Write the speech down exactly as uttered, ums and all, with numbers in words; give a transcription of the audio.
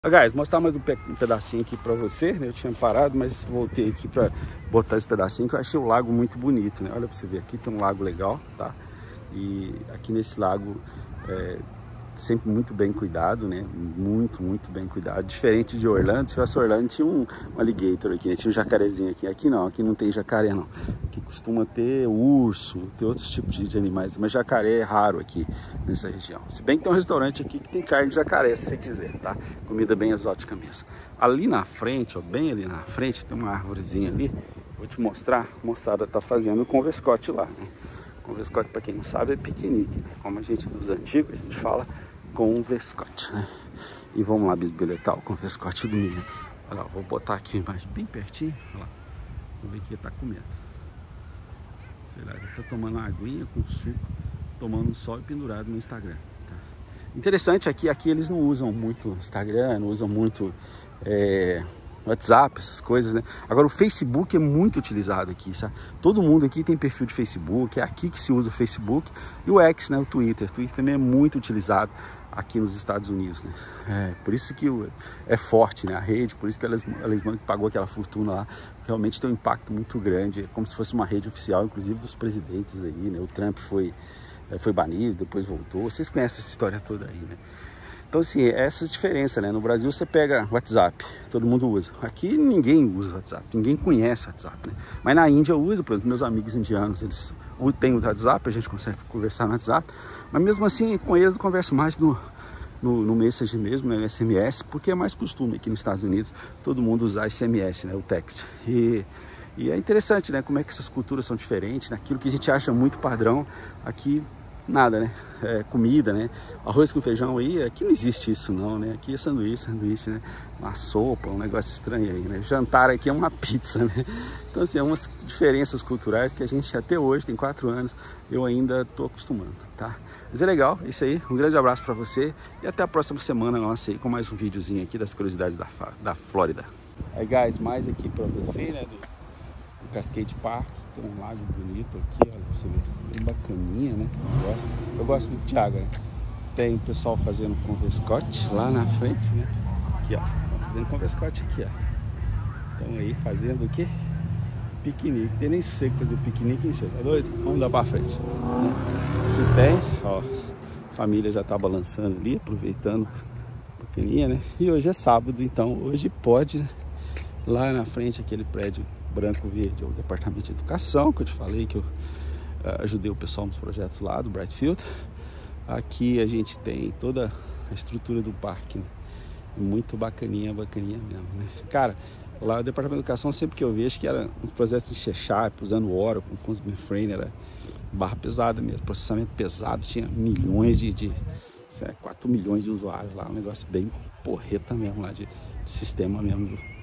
Guys, mostrar mais um, pe um pedacinho aqui pra você, né? Eu tinha parado, mas voltei aqui pra botar esse pedacinho que eu achei o lago muito bonito, né? Olha pra você ver, aqui tem um lago legal, tá? E aqui nesse lago é sempre muito bem cuidado, né? Muito, muito bem cuidado. Diferente de Orlando, se fosse Orlando tinha um, um alligator aqui, né? Tinha um jacarezinho aqui. Aqui não, aqui não tem jacaré não. Aqui costuma ter urso, ter outros tipos de, de animais, mas jacaré é raro aqui nessa região. Se bem que tem um restaurante aqui que tem carne de jacaré, se você quiser, tá? Comida bem exótica mesmo. Ali na frente, ó, bem ali na frente, tem uma árvorezinha ali. Vou te mostrar, a moçada tá fazendo converscote lá, né? Converscote, para quem não sabe, é piquenique, né? Como a gente, nos antigos, a gente fala converscote, né? E vamos lá bisbilhotar o converscote do milho. Olha lá, vou botar aqui mais bem pertinho, olha lá. Vou ver que ele tá comendo. Sei lá, ele tá tomando uma aguinha com suco, tomando um sol e pendurado no Instagram, tá? Interessante aqui, aqui eles não usam muito Instagram, não usam muito é, WhatsApp, essas coisas, né? Agora o Facebook é muito utilizado aqui, sabe? Todo mundo aqui tem perfil de Facebook, é aqui que se usa o Facebook. E o X, né? O Twitter. O Twitter também é muito utilizado aqui nos Estados Unidos, né? É, por isso que é forte, né? A rede, por isso que elas, elas pagou aquela fortuna lá. Realmente tem um impacto muito grande, é como se fosse uma rede oficial, inclusive dos presidentes aí, né? O Trump foi, foi banido, depois voltou. Vocês conhecem essa história toda aí, né? Então, assim, essa diferença, né? No Brasil você pega WhatsApp, todo mundo usa. Aqui ninguém usa WhatsApp, ninguém conhece WhatsApp, né? Mas na Índia eu uso, por exemplo, meus amigos indianos, eles têm o WhatsApp, a gente consegue conversar no WhatsApp. Mas mesmo assim, com eles eu converso mais no, no, no Messenger mesmo, né? No S M S, porque é mais costume aqui nos Estados Unidos todo mundo usar S M S, né? O text. E, e é interessante, né? Como é que essas culturas são diferentes, naquilo que a gente acha muito padrão, aqui nada, né? É, comida, né? Arroz com feijão aí, aqui não existe isso não, né? Aqui é sanduíche, sanduíche, né? Uma sopa, um negócio estranho aí, né? Jantar aqui é uma pizza, né? Então, assim, é umas diferenças culturais que a gente até hoje, tem quatro anos, eu ainda tô acostumando, tá? Mas é legal, isso aí, um grande abraço pra você e até a próxima semana nossa aí com mais um videozinho aqui das curiosidades da, da Flórida. Aí, guys, mais aqui pra você, né? Do, do Cascade Park. Tem um lago bonito aqui, olha, pra você ver, bem bacaninha, né? Eu gosto, eu gosto muito de água, né? Tem o pessoal fazendo converscote lá na frente, né? Aqui, ó, fazendo converscote aqui, ó. Estão aí fazendo o quê? Piquenique. Tem nem sossego fazer piquenique em cima, tá doido? Vamos dar pra frente. Aqui tem, ó, a família já tá balançando ali, aproveitando a pequenininha, né? E hoje é sábado, então hoje pode, né? Lá na frente, aquele prédio branco verde é o departamento de educação, que eu te falei que eu uh, ajudei o pessoal nos projetos lá do Brightfield. Aqui a gente tem toda a estrutura do parque, né? Muito bacaninha, bacaninha mesmo, né? Cara, lá no departamento de educação, sempre que eu vejo que era uns projetos de C Sharp, usando Oracle, com os mainframe, era barra pesada mesmo, processamento pesado, tinha milhões de, de quatro milhões de usuários lá, um negócio bem porreta mesmo lá, de, de sistema mesmo.